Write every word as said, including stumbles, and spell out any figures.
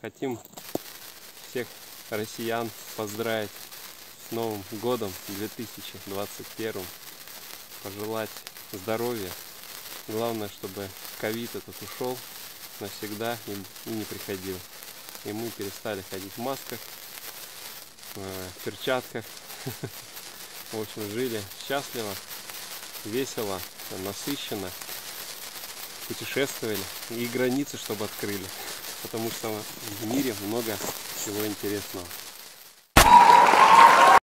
Хотим всех россиян поздравить с Новым годом две тысячи двадцать первым. Пожелать здоровья. Главное, чтобы ковид этот ушел навсегда и не приходил. И мы перестали ходить в масках, в перчатках. В общем, жили счастливо, весело, насыщенно, путешествовали. И границы, чтобы открыли. Потому что в мире много всего интересного.